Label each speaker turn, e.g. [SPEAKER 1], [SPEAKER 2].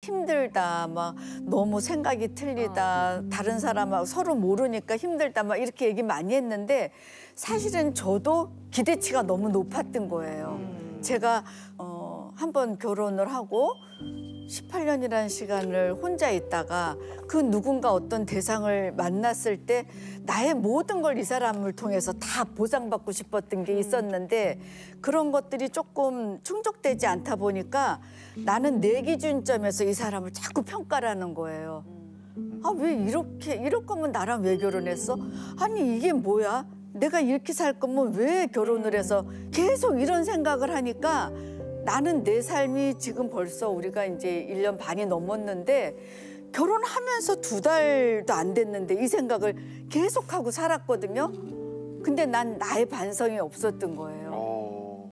[SPEAKER 1] 힘들다, 막 너무 생각이 틀리다, 다른 사람하고 서로 모르니까 힘들다, 막 이렇게 얘기 많이 했는데 사실은 저도 기대치가 너무 높았던 거예요. 제가 한 번 결혼을 하고 18년이라는 시간을 혼자 있다가 그 누군가 어떤 대상을 만났을 때 나의 모든 걸 이 사람을 통해서 다 보상받고 싶었던 게 있었는데 그런 것들이 조금 충족되지 않다 보니까 나는 내 기준점에서 이 사람을 자꾸 평가를 하는 거예요. 아, 왜 이럴 거면 나랑 왜 결혼했어? 아니, 이게 뭐야? 내가 이렇게 살 거면 왜 결혼을 해서 계속 이런 생각을 하니까 나는 내 삶이 지금 벌써 우리가 이제 1년 반이 넘었는데 결혼하면서 2달도 안 됐는데 이 생각을 계속하고 살았거든요. 근데 난 나의 반성이 없었던 거예요.